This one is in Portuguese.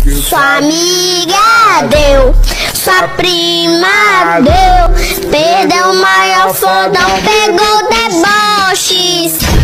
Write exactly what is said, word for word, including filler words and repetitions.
Sua amiga deu, sua prima deu, perdeu o maior fodão, pegou deboches.